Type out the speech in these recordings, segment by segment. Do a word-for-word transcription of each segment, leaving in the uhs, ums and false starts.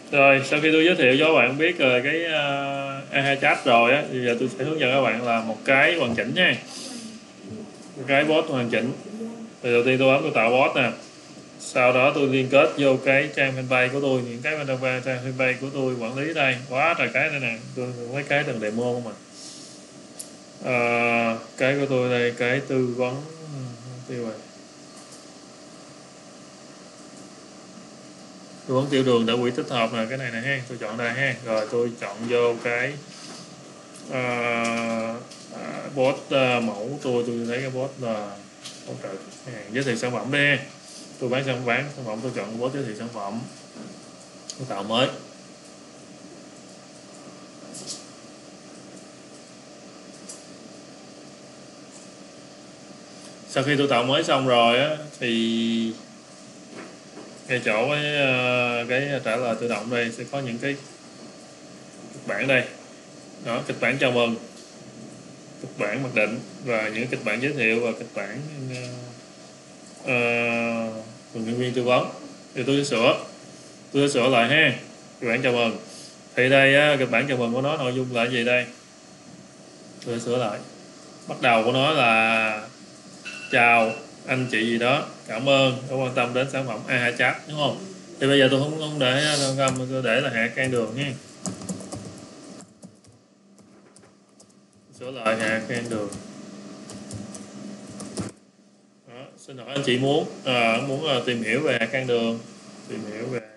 Rồi, sau khi tôi giới thiệu cho các bạn biết rồi cái uh, a hai chat rồi á, thì giờ tôi sẽ hướng dẫn các bạn làm một cái hoàn chỉnh nha. Một cái bot hoàn chỉnh. Thì đầu tiên tôi bấm tôi tạo bot nè. Sau đó tôi liên kết vô cái trang fanpage của tôi, những cái fanpage trang fanpage của tôi quản lý đây, quá trời cái đây nè, tôi mấy cái từng demo mà. À, cái của tôi đây, cái tư vấn tiêu rồi. Tư vấn tiểu đường đã quỹ tích hợp là cái này nè ha, tôi chọn đây ha, rồi tôi chọn vô cái uh, uh, bot uh, mẫu tôi tôi thấy cái bot là hỗ trợ khách hàng giới thiệu sản phẩm đi, tôi bán sản bán sản phẩm, tôi chọn bot giới thiệu sản phẩm, tôi tạo mới. Sau khi tôi tạo mới xong rồi á thì ngay chỗ cái cái trả lời tự động đây sẽ có những cái kịch bản đây đó, kịch bản chào mừng, kịch bản mặc định và những kịch bản giới thiệu và kịch bản uh, uh, nhân viên tư vấn. Thì tôi sẽ sửa tôi sẽ sửa lại ha. Kịch bản chào mừng thì đây kịch bản chào mừng của nó nội dung là gì đây, tôi sẽ sửa lại. Bắt đầu của nó là chào anh chị gì đó, cảm ơn đã quan tâm đến sản phẩm a hai chat, đúng không? Thì bây giờ tôi không không để không tôi để là Hạ Cang Đường nha, sửa lại Hạ Cang Đường. Đó, xin hỏi anh chị muốn à, muốn uh, tìm hiểu về Hạ Cang Đường, tìm hiểu về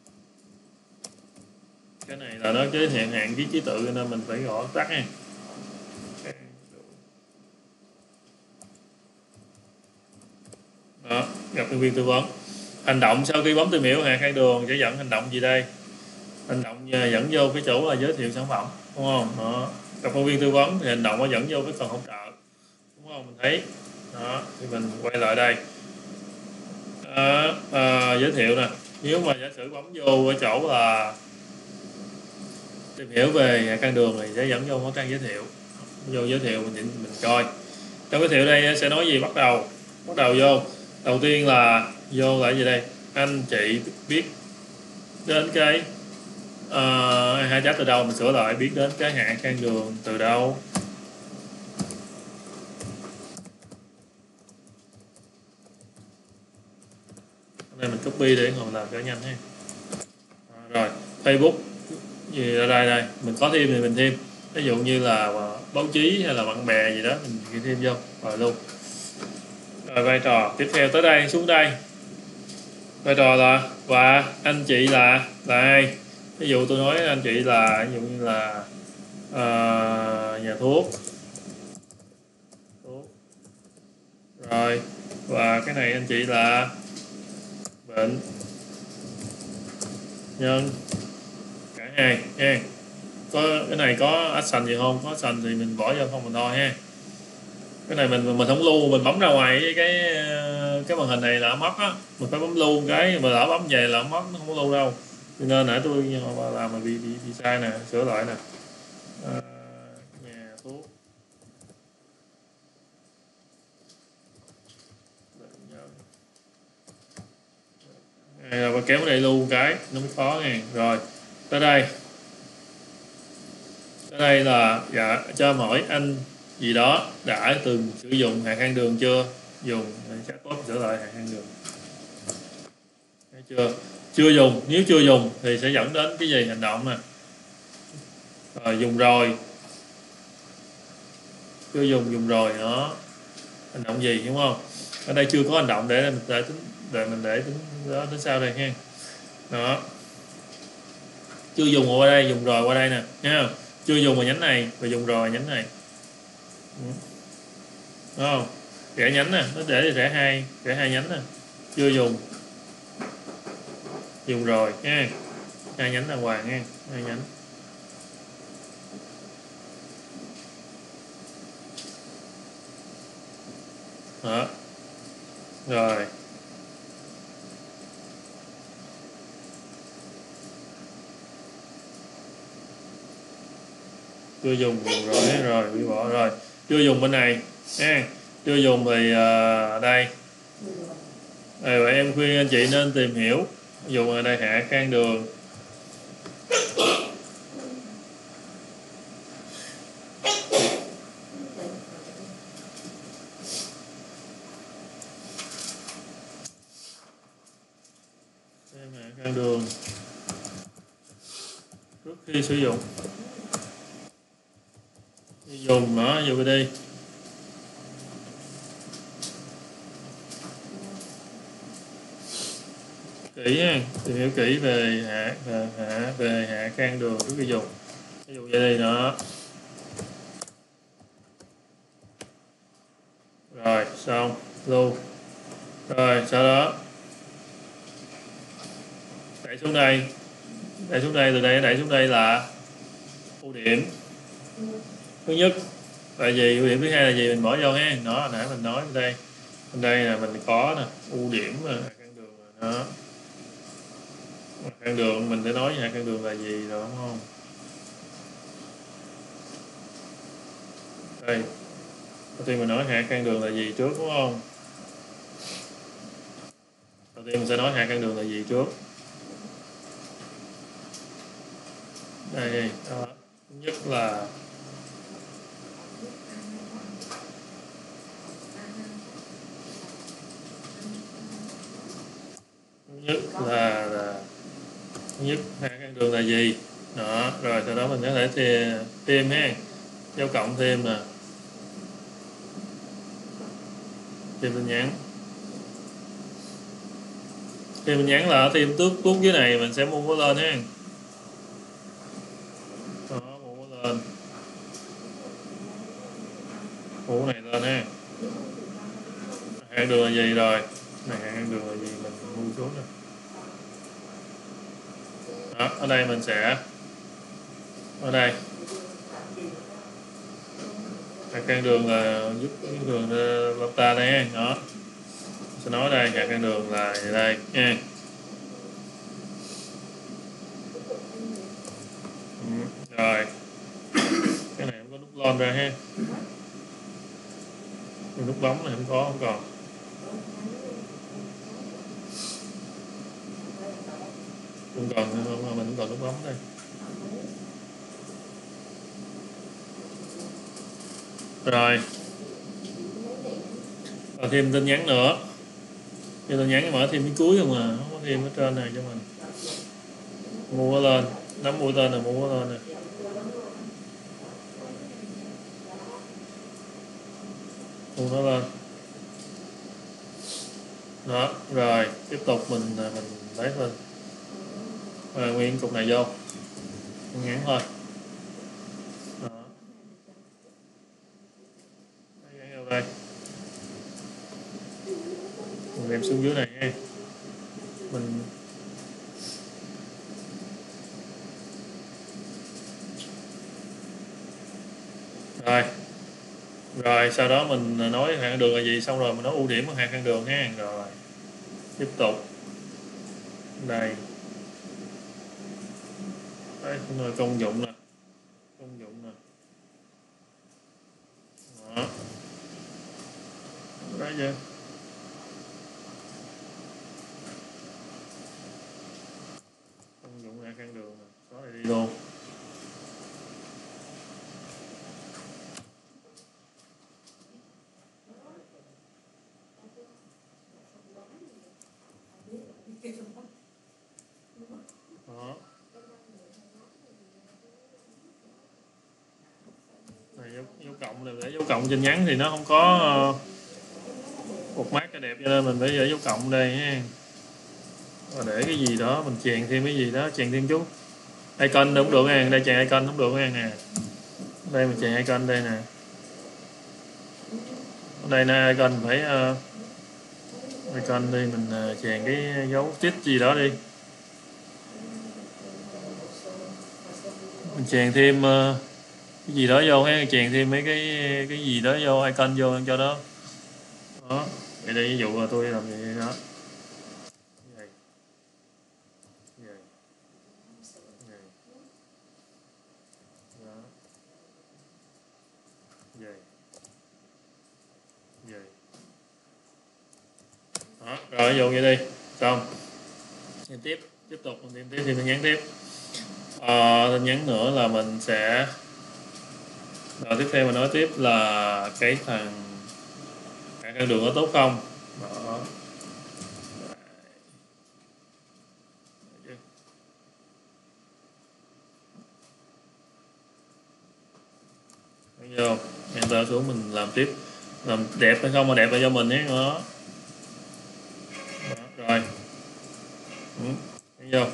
cái này là nó giới hạn hạn ký ký tự nên mình phải gõ tắt nha. Đó, gặp nhân viên tư vấn. Hành động sau khi bấm tìm hiểu Hạ Cang Đường sẽ dẫn hành động gì đây? Hành động dẫn vô cái chỗ là giới thiệu sản phẩm, đúng không? Đó. Gặp nhân viên tư vấn thì hành động nó dẫn vô cái phần hỗ trợ, đúng không? Mình thấy đó, thì mình quay lại đây à, à, giới thiệu nè. Nếu mà giả sử bấm vô cái chỗ là tìm hiểu về Hạ Cang Đường thì sẽ dẫn vô cái trang giới thiệu, vô giới thiệu mình mình coi trong giới thiệu đây sẽ nói gì. Bắt đầu bắt đầu vô đầu tiên là vô lại gì đây, anh chị biết đến cái uh, hai chat từ đâu, mình sửa lại biết đến cái Hạ Cang Đường từ đâu. Đây mình copy để mình làm cho nhanh ha. À, rồi Facebook gì ở đây đây mình có thêm thì mình thêm, ví dụ như là báo chí hay là bạn bè gì đó mình ghi thêm vô rồi luôn. Rồi vai trò tiếp theo tới đây, xuống đây vai trò là và anh chị là là ai. Ví dụ tôi nói anh chị là ví dụ như là uh, nhà thuốc. thuốc rồi và cái này anh chị là bệnh nhân, cả hai nha. Có cái này có action gì không, có action thì mình bỏ vô không mình thôi ha. Cái này mình mình không lưu, mình bấm ra ngoài cái cái màn hình này là mất á, mình phải bấm lưu cái mà lỡ bấm về là mất, nó không có lưu đâu. Cho nên nãy tôi làm mà bị bị, bị sai nè, sửa lại nè. À, nhà thuốc à, rồi kéo đây luôn cái nó mới khó nha. Rồi tới đây tới đây là dạ cho em hỏi anh gì đó đã từng sử dụng Hạ Cang Đường chưa, dùng chatbot sửa lại Hạ Cang Đường. Thấy chưa, chưa dùng, nếu chưa dùng thì sẽ dẫn đến cái gì, hành động nè. Rồi dùng rồi, chưa dùng dùng rồi đó, hành động gì, đúng không? Ở đây chưa có hành động để mình để tính để mình để tính đó đến sau đây ha. Đó, chưa dùng qua đây, dùng rồi qua đây nè nha. Chưa dùng vào nhánh này và dùng rồi nhánh này, đúng không? Rẽ nhánh nè, nó để rẽ hai rẽ hai nhánh nè, chưa dùng dùng rồi nha, hai nhánh đàng hoàng nha, hai nhánh. Đó rồi chưa dùng dùng rồi rồi bị bỏ rồi. Chưa dùng bên này nha, chưa dùng thì uh, đây rồi em khuyên anh chị nên tìm hiểu dùng ở đây Hạ Cang Đường đường trước khi sử dụng. Dùng nó vô cái đi. Kỹ nha, tìm hiểu kỹ về hạ về hạ về hạ can đường trước khi dùng. Ví dụ vậy đây đó. Rồi xong lưu. Rồi sau đó đẩy xuống đây, đẩy xuống đây, từ đây đẩy xuống đây là ưu điểm thứ nhất là gì, ưu điểm thứ hai là gì, mình bỏ vô ha. Nó hồi nãy mình nói ở đây, bên đây là mình có nè ưu điểm mà căn đường đó, căn đường mình sẽ nói hạ căn đường là gì rồi đúng không? Đây đầu tiên mình nói hạ căn đường là gì trước đúng không? Đầu tiên mình sẽ nói hạ căn đường là gì trước. Đây đó. Thứ nhất là thứ nhất là, là thứ nhất hạ căn đường là gì đó. Rồi sau đó mình có thể thêm thêm ha, dấu cộng thêm nè, thêm tin nhắn. Thêm tin nhắn là thêm tước tút dưới này mình sẽ mua nó lên ha. Đó, mua nó lên, mua này lên ha. Hạ đường là gì rồi? Này hạ đường là gì mình mua xuống nè. Đó, ở đây mình sẽ ở đây hạ căn đường là giúp đường lambda đây đó. Sẽ nói đây hạ căn đường là vậy đây nha. Ừ, rồi cái này không có nút lon ra ha, nút bấm này không có, không còn. Không còn, không, mình không còn nút bấm đây. Rồi còn thêm tin nhắn nữa, thêm tin nhắn mở thêm cái cuối không à, không có thêm ở trên này cho mình. Mua nó lên, nắm mũi tên là mua nó lên nè. Mua nó lên. Đó, rồi tiếp tục mình mình lấy lên. Rồi, nguyên cục này vô, ngắn thôi. Đó. Gắn vô đây. Mình đem xuống dưới này nha. Mình rồi rồi sau đó mình nói hạ căn đường là gì, xong rồi mình nói ưu điểm của hạ căn đường ha. Rồi tiếp tục đây, đấy rồi công dụng nè, công dụng nè. Đó đấy chưa, công dụng hạ căn đường nè, xóa này đi luôn. Đó. Này, dấu, dấu cộng là để dấu cộng trên nhắn thì nó không có uh, một mát cho đẹp, cho nên mình phải để dấu cộng đây ha. Và để cái gì đó mình chèn thêm cái gì đó, chèn thêm chút icon cũng được nha, đây chèn icon cũng được nha nè. Đây mình chèn icon đây nè. Ở đây nè icon phải uh, icon đi mình uh, chèn cái dấu tích gì đó đi. Mình chèn thêm uh, cái gì đó vô ha, chèn thêm mấy cái cái gì đó vô, icon vô cho đó. Đó, vậy đây ví dụ là tôi làm vậy đó. Vậy. Vậy. Vậy. Đó. Vậy. Vậy. Đó, rồi ví dụ vậy đi, xong. Thêm tiếp, tiếp tục mình thêm tiếp thì mình nhắn tiếp. À, tin nhắn nữa là mình sẽ rồi tiếp theo mình nói tiếp là cái thằng hạ căn đường có tốt không. Đó. tạo xuống mình làm tiếp, làm đẹp hay không mà đẹp là do mình nhé. Đó. Đó rồi. Ừ. Thấy vô.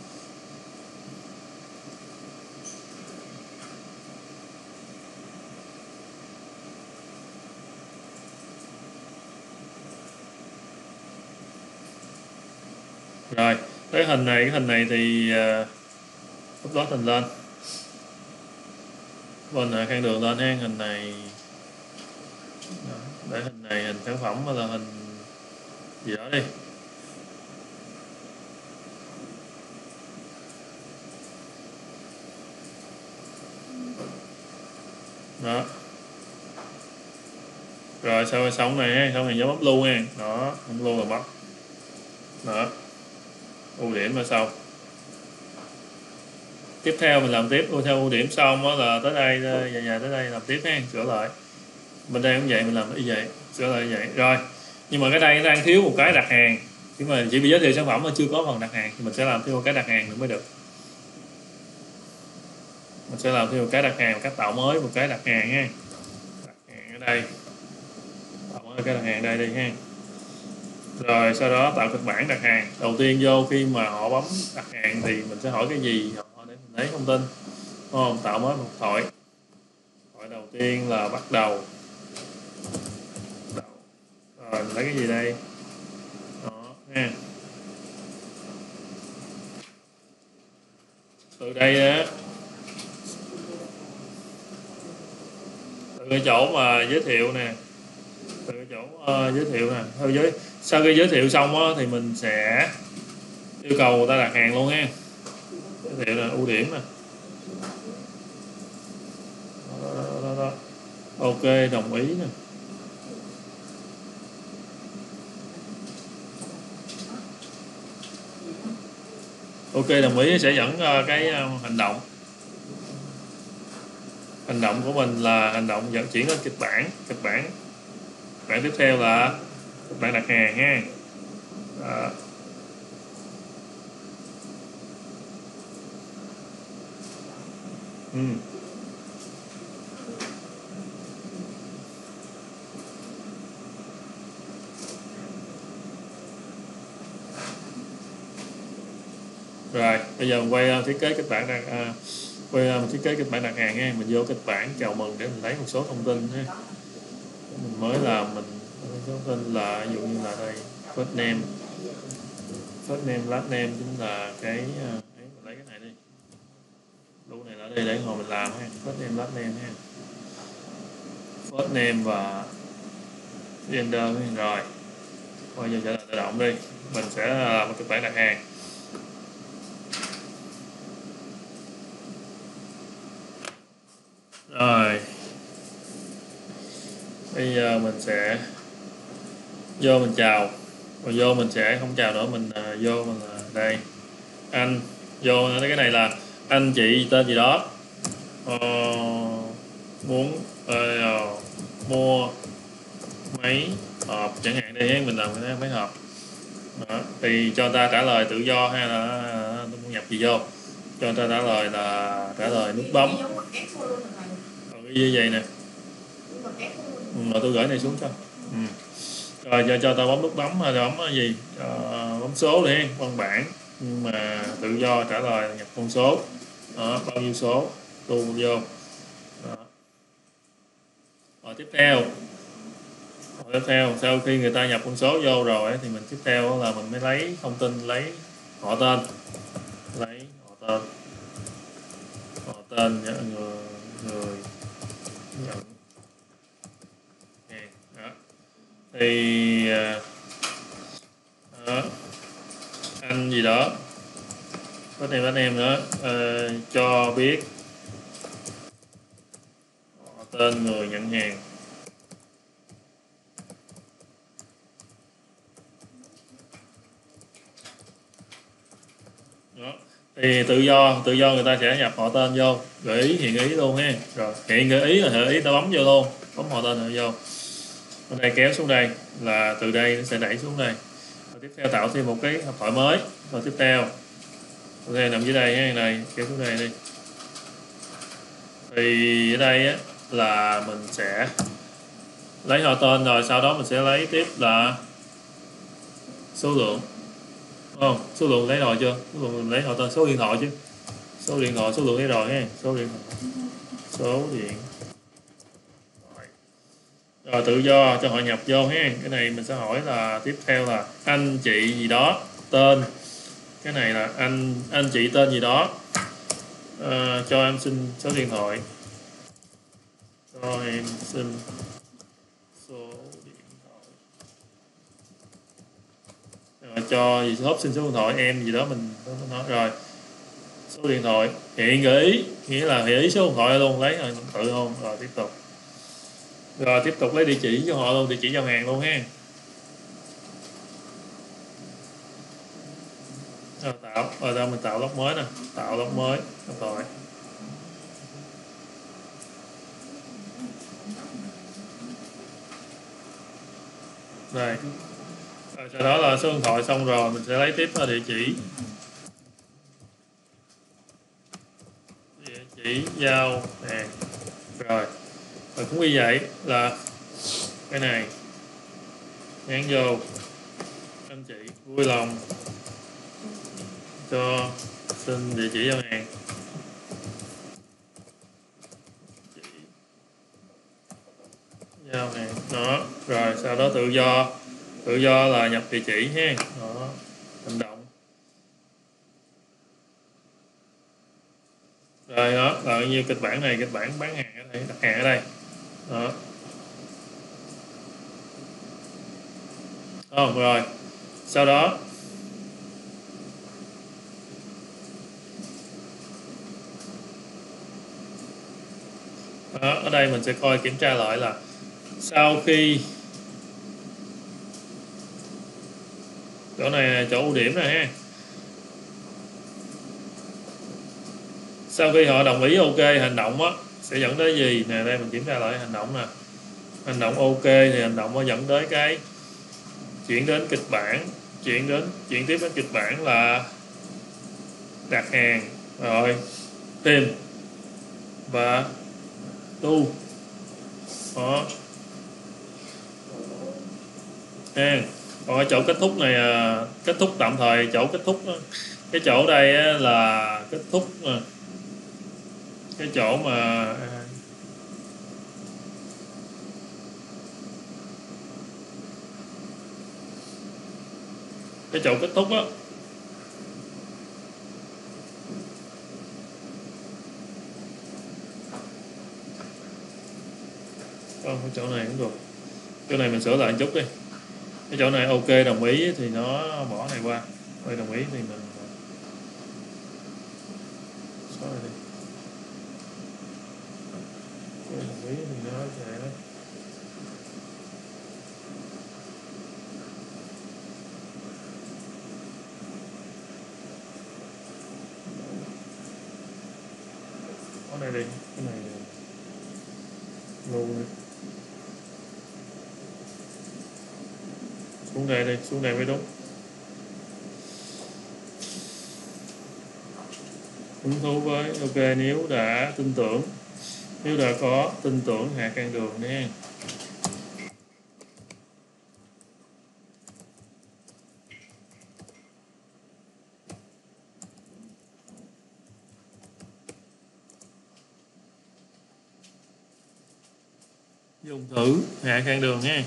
Rồi cái hình này cái hình này thì uh, upload hình lên, bên uh, khăn đường lên ha. Hình này để hình này hình sản phẩm hay là hình gì đó đi. Đó rồi sau xong này ha, xong này nhớ bấm lưu ha. Đó bấm lưu là bấm đó ưu điểm là xong. Tiếp theo mình làm tiếp theo ưu điểm xong đó là tới đây dài dài tới đây làm tiếp ha, sửa lại bên đây cũng vậy, mình làm y vậy, sửa lại như vậy. Rồi nhưng mà cái đây nó đang thiếu một cái đặt hàng, nhưng mà chỉ bị giới thiệu sản phẩm mà chưa có phần đặt hàng thì mình sẽ làm thêm một cái đặt hàng nữa mới được. Mình sẽ làm thêm một cái đặt hàng, một cách tạo mới một cái đặt hàng ha. Đặt hàng ở đây, tạo mới cái đặt hàng đây đi ha. Rồi sau đó tạo kịch bản đặt hàng. Đầu tiên vô khi mà họ bấm đặt hàng thì mình sẽ hỏi cái gì họ để mình lấy thông tin, đúng không? Tạo mới một thoại. Thoại đầu tiên là bắt đầu. Rồi mình lấy cái gì đây? Đó ha. Từ đây á, từ cái chỗ mà giới thiệu nè, từ cái chỗ uh, giới thiệu nè, theo giới sau khi giới thiệu xong á thì mình sẽ yêu cầu người ta đặt hàng luôn ha. Giới thiệu là ưu điểm nè. Đó, đó, đó, đó. Ok, đồng ý nè. Ok, đồng ý sẽ dẫn uh, cái uh, hành động. Hành động của mình là hành động dẫn chuyển lên kịch bản. Kịch bản kịch bản tiếp theo là kịch bản đặt hàng ha. Đó. Ừ. Rồi bây giờ mình quay uh, thiết kế kịch bản đặt uh, quay uh, mình thiết kế kịch bản đặt hàng ha. Mình vô kịch bản chào mừng để mình lấy một số thông tin ha. Mình mới làm mình số thông tin là ví dụ như là đây first name, first name last name chính là cái uh, mình lấy cái này đi, lưu này là đây để hồi mình làm ha. First name last name ha, first name và gender. Rồi bây giờ trả lời tự động đi, mình sẽ làm một kịch bản đặt hàng. Rồi bây giờ mình sẽ vô mình chào, rồi vô mình sẽ không chào nữa, mình uh, vô mình là uh, đây anh, vô cái này là anh chị tên gì đó uh, muốn uh, mua mấy hộp chẳng hạn đi, mình làm cái mấy hộp đó. Thì cho ta trả lời tự do hay là tôi muốn nhập gì vô, cho ta trả lời là trả lời nút bấm. Còn cái như vậy nè. Ừ, rồi tôi gửi này xuống cho. Ừ. Rồi cho cho tao bấm nút bấm hay bấm cái gì, uh, bấm số đi, văn bản nhưng mà tự do trả lời nhập con số đó, bao nhiêu số tu vô đó. Rồi tiếp theo rồi tiếp theo sau khi người ta nhập con số vô rồi thì mình tiếp theo là mình mới lấy thông tin, lấy họ tên, lấy họ tên họ tên người người nhận đó. Thì đó, anh gì đó có thêm anh em nữa uh, cho biết họ tên người nhận hàng đó. Thì tự do tự do người ta sẽ nhập họ tên vô, gợi ý hiện ý luôn ha. Rồi hiện gợi ý là gợi ý ta bấm vô luôn, bấm họ tên vô, bên đây kéo xuống đây là từ đây nó sẽ đẩy xuống đây. Rồi tiếp theo tạo thêm một cái hộp thoại mới. Rồi tiếp theo ok nằm dưới đây ha, này kéo xuống đây đi. Thì ở đây á là mình sẽ lấy họ tên, rồi sau đó mình sẽ lấy tiếp là số lượng. Không, số lượng lấy rồi chưa? Số lượng mình lấy họ tên, số điện thoại chứ. Số điện thoại, số lượng lấy rồi ha. Số điện thoại. Số điện thoại. Rồi tự do cho họ nhập vô ha. Cái này mình sẽ hỏi là tiếp theo là anh chị gì đó, tên. Cái này là anh anh chị tên gì đó. À, cho em xin số điện thoại. Cho em xin số điện thoại. Rồi, cho gì hốp xin số điện thoại em gì đó mình nói rồi. Số điện thoại hiện gợi ý, nghĩa là hiện ý số điện thoại luôn, lấy rồi tự không. Rồi tiếp tục. Rồi tiếp tục lấy địa chỉ cho họ luôn, địa chỉ giao hàng luôn ha. Rồi tạo, rồi đâu mình tạo log mới nè, tạo log mới, rồi. Đây. Rồi sau đó là số điện thoại xong rồi mình sẽ lấy tiếp là địa chỉ. Địa chỉ giao hàng. Rồi. Rồi cũng như vậy là cái này nhắn vô anh chị vui lòng cho xin địa chỉ giao hàng. Chỉ giao hàng đó. Rồi sau đó tự do, tự do là nhập địa chỉ ha. Đó, hành động. Rồi đó là như kịch bản này, kịch bản bán hàng ở đây, đặt hàng ở đây. Đó. Ờ, rồi sau đó đó, ở đây mình sẽ coi kiểm tra lại là sau khi chỗ này là chỗ ưu điểm này ha, sau khi họ đồng ý ok hành động á sẽ dẫn tới gì nè. Đây mình kiểm tra lại hành động nè, hành động ok thì hành động nó dẫn tới cái chuyển đến kịch bản, chuyển đến chuyển tiếp đến kịch bản là đặt hàng, rồi tìm và tu đó ha. Còn ở chỗ kết thúc này, kết thúc tạm thời, chỗ kết thúc cái chỗ đây là kết thúc cái chỗ mà cái chỗ kết thúc á, còn cái chỗ này cũng được, chỗ này mình sửa lại một chút đi. Cái chỗ này ok đồng ý thì nó bỏ này qua, đây đồng ý thì mình xóa này đi, đây đồng ý thì nó sẽ có này đi, cái này luôn đi. Xuống đây đi, xuống đây mới đúng. Hứng thú với ok nếu đã tin tưởng, nếu đã có tin tưởng Hạ Cang Đường nha. Dùng thử Hạ Cang Đường nha.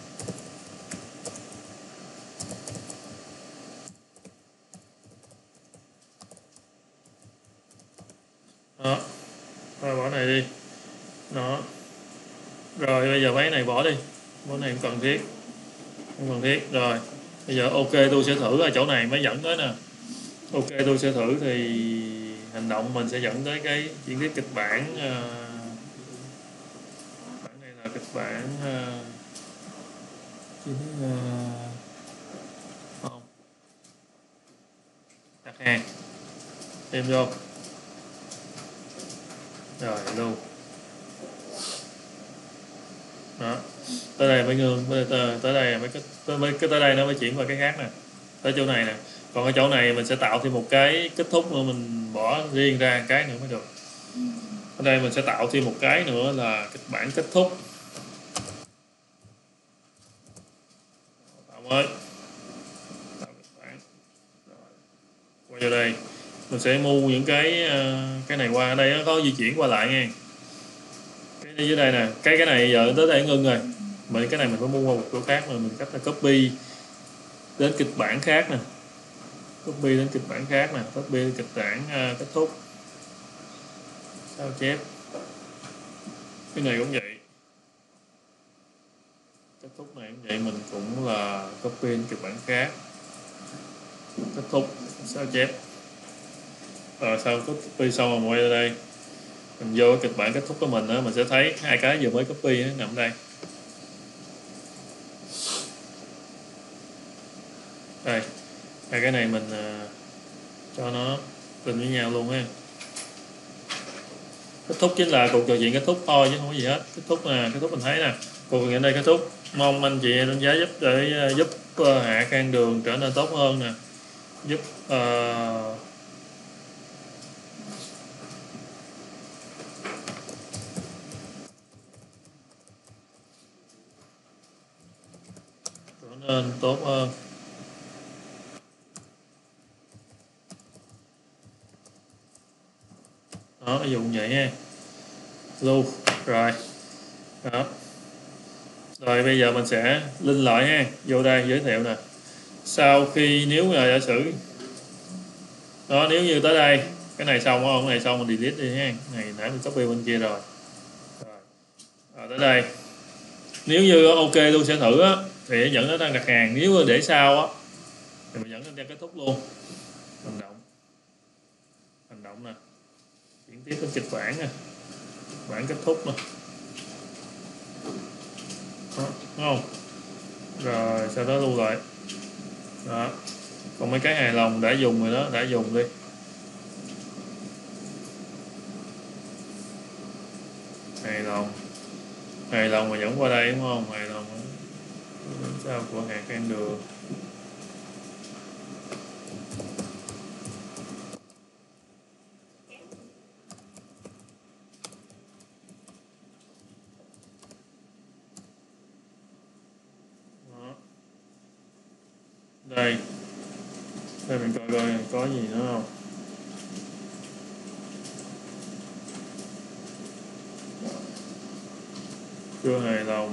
Đó, rồi bỏ này đi. Đó. Rồi bây giờ mấy này bỏ đi, mấy này không cần thiết, không cần thiết. Rồi bây giờ ok tôi sẽ thử ở chỗ này mới dẫn tới nè. Ok tôi sẽ thử thì hành động mình sẽ dẫn tới cái chuyển tiếp kịch bản. Uh, bản này là kịch bản uh, uh, không đặt hàng thêm vô rồi luôn. Đó, tới đây mới ngưng, tới, tới đây mới cái tới, cái tới đây nó mới chuyển qua cái khác nè, tới chỗ này nè. Còn ở chỗ này mình sẽ tạo thêm một cái kết thúc nữa, mình bỏ riêng ra cái nữa mới được. Ở đây mình sẽ tạo thêm một cái nữa là kịch bản kết thúc. Tạo mới, tạo kịch bản. Qua vô đây mình sẽ mua những cái cái này qua. Ở đây nó có di chuyển qua lại nha. Cái dưới đây nè, cái cái này giờ tới đây ngưng rồi. Mình cái này mình phải mua qua một chỗ khác, rồi mình cách là copy đến kịch bản khác nè, copy đến kịch bản khác nè, copy đến kịch bản uh, kết thúc, sao chép. Cái này cũng vậy, kết thúc này cũng vậy, mình cũng là copy đến kịch bản khác, kết thúc, sao chép. Rồi sau copy xong rồi quay ra đây, mình vô cái kịch bản kết thúc của mình đó, mình sẽ thấy hai cái vừa mới copy đó, nằm đây. Đây, hai cái này mình uh, cho nó tình với nhau luôn ha. Kết thúc chính là cuộc trò chuyện kết thúc thôi chứ không có gì hết. Kết thúc nè, kết thúc mình thấy nè, cuộc trò chuyện đây kết thúc. Mong anh chị đánh giá giúp để uh, giúp uh, Hạ Khang Đường trở nên tốt hơn nè, giúp uh, trở nên tốt hơn. Đó, dùng vậy ha, lưu rồi đó. Rồi bây giờ mình sẽ linh lại ha, vô đây giới thiệu nè. Sau khi nếu mà giả sử đó, nếu như tới đây cái này xong không, cái này xong mình delete đi ha, này nãy mình copy bên kia rồi. Rồi, rồi tới đây nếu như ok tôi sẽ thử á, thì dẫn nó đang đặt hàng. Nếu để sau á thì mình dẫn nó ra kết thúc luôn. Hành động, hành động nè, chuyển tiếp đến kịch bản nè, bản kết thúc nè, đó, đúng không? Rồi sau đó lưu lại đó. Còn mấy cái hài lòng đã dùng rồi đó, đã dùng đi. Hài lòng, hài lòng mà dẫn qua đây đúng không? Hài lòng sao của Hạ Khang Đường. Đó. Đây, đây mình coi coi có gì nữa không. Chưa hài lòng.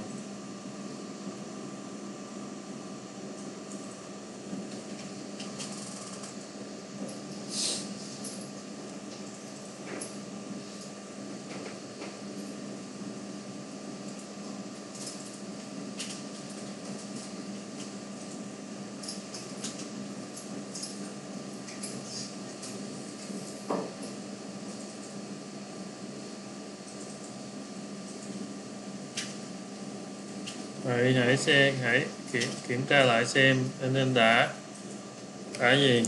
Vậy hãy xem, hãy kiểm, kiểm tra lại xem anh nên đã đã gì.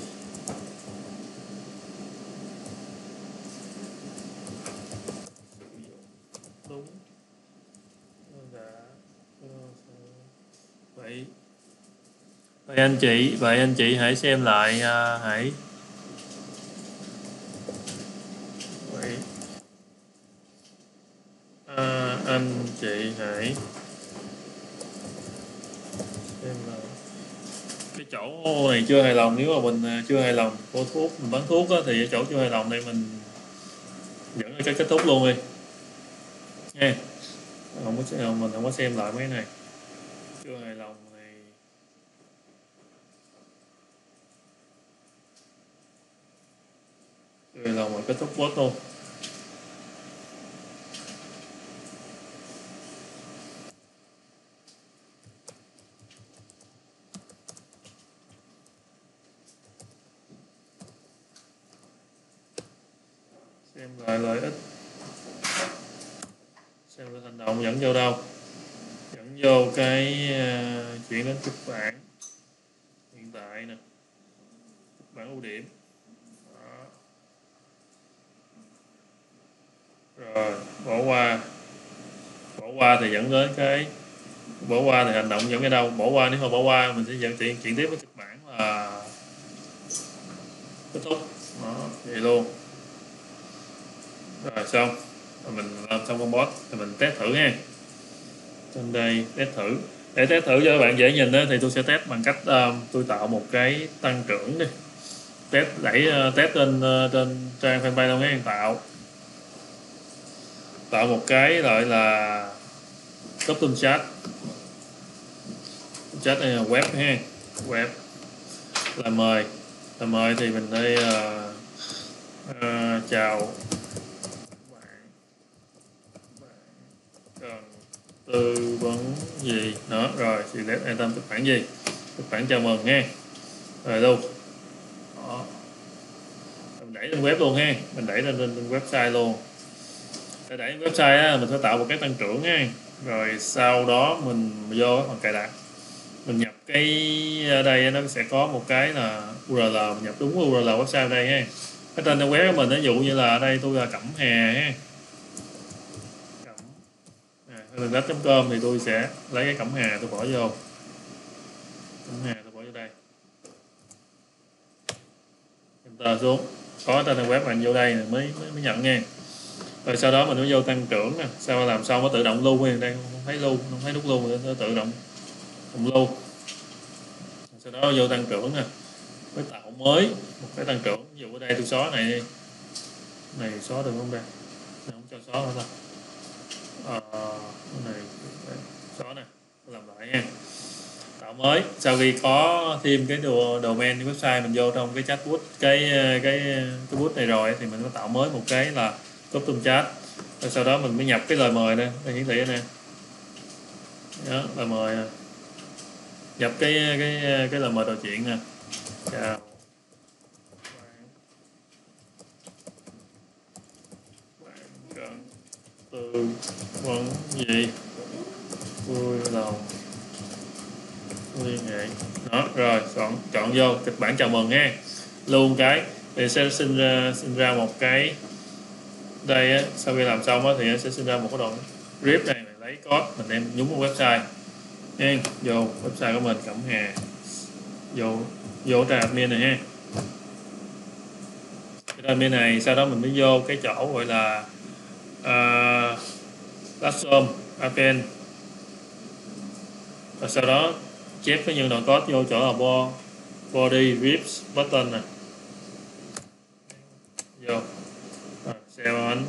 Đúng. Đã. Vậy vậy anh chị, vậy anh chị hãy xem lại, uh, hãy vậy uh, anh chị hãy xem là cái chỗ này chưa hài lòng. Nếu mà mình chưa hài lòng của thuốc, mình bán thuốc á, thì cái chỗ chưa hài lòng đây mình dẫn cái kết thúc luôn đi nha. Không có xem, mình không có xem lại mấy này chưa hài lòng này. Chưa hài lòng mà kết thúc post luôn. Xem lại lợi ích, xem lại hành động dẫn vô đâu, dẫn vô cái uh, chuyển đến kịch bản hiện tại nè, kịch bản ưu điểm. Đó. Rồi bỏ qua, bỏ qua thì dẫn đến cái, bỏ qua thì hành động dẫn cái đâu, bỏ qua. Nếu mà bỏ qua mình sẽ dẫn chuyển chuyển tiếp với kịch bản là kết thúc. Đó, vậy luôn. Rồi xong. rồi mình làm xong con boss thì mình test thử ha. Trên đây test thử, để test thử cho các bạn dễ nhìn đó, thì tôi sẽ test bằng cách uh, tôi tạo một cái tăng trưởng đi, test đẩy uh, test trên uh, trên trang fanpage đâu nghe, tạo tạo một cái gọi là custom chat. Chat này là web ha, web là mời, là mời thì mình đây uh, uh, chào bạn, bạn cần tư vấn gì đó, rồi thì let an tâm kịch bản gì, kịch bản chào mừng ha, rồi luôn đó. Mình đẩy lên web luôn ha, mình đẩy lên lên, lên website luôn. Để đẩy website á, mình phải tạo một cái tăng trưởng ha, rồi sau đó mình vô phần cài đặt, mình nhập cái ở đây nó sẽ có một cái là u rờ lờ, mình nhập đúng u rờ lờ website ở đây ha. Cái tên web của mình ví dụ như là ở đây tôi là Cẩm Hà ha, Cẩm à, chấm com thì tôi sẽ lấy cái Cẩm Hà tôi bỏ vô, Cẩm Hà tôi bỏ vô đây, enter xuống, có tên web mình vô đây mới mới, mới nhận nha. Rồi sau đó mình mới vô tăng trưởng nè, sau làm xong nó tự động lưu đây, đây không thấy lưu, không thấy nút lưu, nó tự động động lưu. Sau đó vô tăng trưởng nè, mới tạo mới một cái tăng trưởng, ví dụ ở đây tôi xóa này đi, này xóa được không đây, này không cho xóa nữa thôi, à, cái này xóa nè, làm lại nha, tạo mới. Sau khi có thêm cái đồ domain website mình vô trong cái chatbot, cái cái cái bot này rồi thì mình có tạo mới một cái là custom chat. Rồi sau đó mình mới nhập cái lời mời nè, đây hiển thị nè, đó lời mời nè, nhập cái cái cái lời mời trò chuyện nè, chào bạn cần tư vấn gì vui lòng liên hệ đó, rồi chọn chọn vô kịch bản chào mừng ha, luôn cái thì sẽ sinh ra sinh ra một cái đây á, sau khi làm xong á thì nó sẽ sinh ra một cái đoạn script này, mình lấy code mình đem nhúng vào website nha, vô website của mình Cẩm Hà, vô vô trang admin này ha, cái admin này sau đó mình mới vô cái chỗ gọi là uh, platform admin, và sau đó chép cái những đoạn code vô chỗ là body rips button này, vô rồi save on,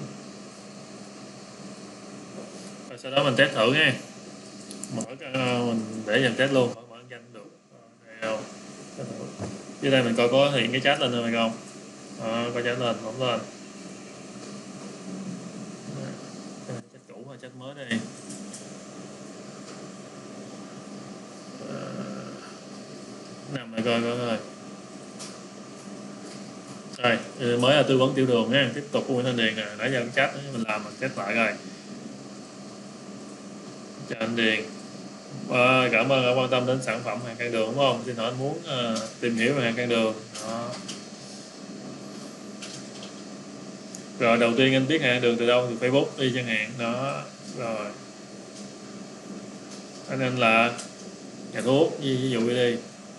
rồi sau đó mình test thử nha, mở cái, mình để dần test luôn, mở danh được rồi, dưới đây mình coi có hiện cái chat lên rồi không, à, coi chat lên, bấm lên, chat cũ hay chat mới đây, à, nằm lại coi coi coi, rồi mới là tư vấn tiểu đường nha, tiếp tục của Nguyễn Thanh Điền nè, nãy giờ cái chat mình làm mình test lại rồi, chào anh Điền. À, cảm ơn đã quan tâm đến sản phẩm hàng can đường đúng không? Xin hỏi anh muốn uh, tìm hiểu về hàng can đường. Đó. Rồi đầu tiên anh biết hàng can đường từ đâu? Từ Facebook đi chẳng hạn. Đó. Rồi. Anh anh là nhà thuốc, ví dụ như đi.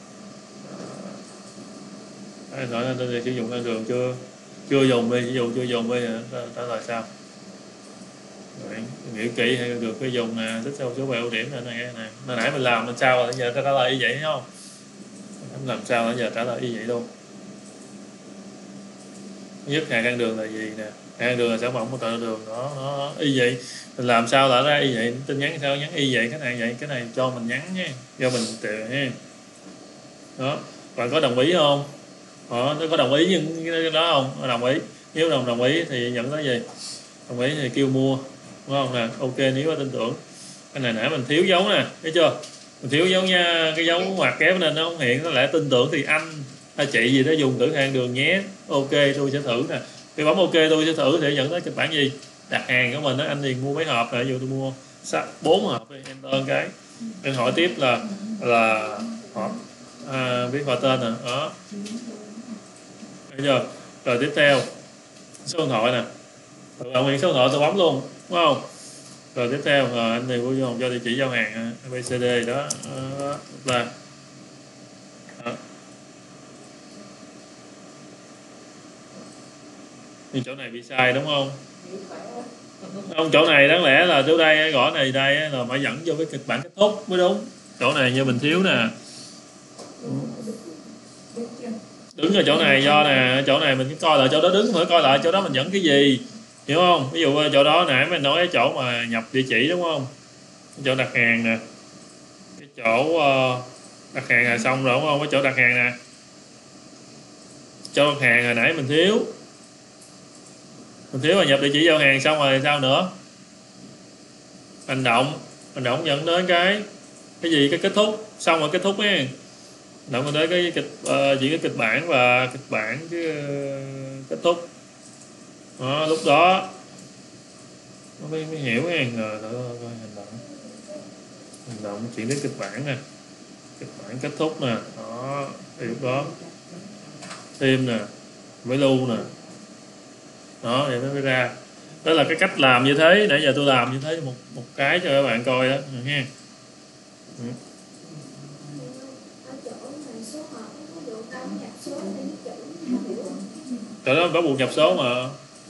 Anh hỏi anh đã sử dụng can đường chưa? Chưa dùng đi, ví dụ chưa dùng đi, trả lời sao? Rồi, nghĩ kỹ hay được cái dùng nè, tích sau số về ưu điểm này này nè, hồi nãy mình làm mình sao rồi, giờ trả lời y vậy không? Em làm sao bây giờ trả lời y vậy luôn. Nhất hàng can đường là gì nè, hàng can đường là sản phẩm của tạo đường đó, nó y vậy, mình làm sao lại ra y vậy, tin nhắn sao nhắn y vậy, cái này vậy, cái này cho mình nhắn nha, do mình tự ha. Đó, bạn có đồng ý không? Đó, nó có đồng ý nhưng cái đó không? Đồng ý, nếu đồng đồng ý thì nhận cái gì? Đồng ý thì kêu mua, đúng không nè, ok nếu có tin tưởng. Cái này nãy mình thiếu dấu nè, thấy chưa, mình thiếu dấu nha, cái dấu ngoặc kép nên nó không hiện, nó lại tin tưởng thì anh hay chị gì đó dùng thử hàng đường nhé, ok tôi sẽ thử nè, khi bấm ok tôi sẽ thử để dẫn tới kịch bản gì, đặt hàng của mình đó, anh liền mua mấy hộp này, ví dụ tôi mua bốn hộp đi, enter cái em hỏi tiếp là là hộp à, biết họ tên nè, đó thấy chưa, rồi tiếp theo số điện thoại nè, bạn nguyện số điện thoại tôi bấm luôn đúng không, rồi tiếp theo rồi anh này vui không cho địa chỉ giao hàng a bê xê đê đó, đó là đó. Nhưng chỗ này bị sai đúng không? Không, chỗ này đáng lẽ là chỗ đây gõ này đây là phải dẫn vô cái kịch bản kết thúc mới đúng. Chỗ này như mình thiếu nè. Đứng ở chỗ này do nè, chỗ này mình cứ coi lại chỗ đó đứng, phải coi lại chỗ đó mình dẫn cái gì, hiểu không? Ví dụ chỗ đó nãy mình nói cái chỗ mà nhập địa chỉ đúng không? Cái chỗ đặt hàng nè, cái chỗ đặt hàng là xong rồi đúng không? Cái chỗ đặt hàng nè, chỗ đặt hàng hồi nãy mình thiếu, mình thiếu là nhập địa chỉ giao hàng xong rồi sao nữa? Hành động, hành động dẫn đến cái cái gì, cái kết thúc, xong rồi kết thúc ấy. Động mình tới cái kịch uh, chỉ cái kịch bản và kịch bản cái uh, kết thúc đó, lúc đó nó mới, mới hiểu nha. Rồi coi hành động, hành động chuyển đến kịch bản nè, kịch bản kết thúc nè, đó thì lúc đó thêm nè, mới lưu nè, đó vậy nó mới ra. Đó là cái cách làm như thế, nãy giờ tôi làm như thế một một cái cho các bạn coi đó nha. Ừ. Chỗ đó bắt buộc nhập số mà.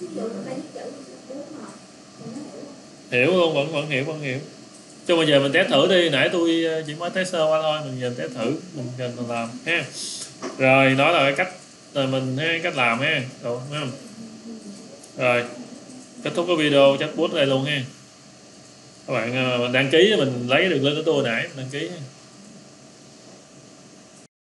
Hiểu luôn, vẫn vẫn hiểu, vẫn hiểu. Chứ bây giờ mình test thử đi, nãy tôi chỉ mới test sơ qua thôi, mình giờ test thử, mình cần làm ha. Rồi nói là cái cách rồi mình ha, cách làm ha. Rồi, rồi kết thúc cái video chatbot đây luôn ha. Các bạn mình đăng ký mình lấy đường link của tôi nãy mình đăng ký.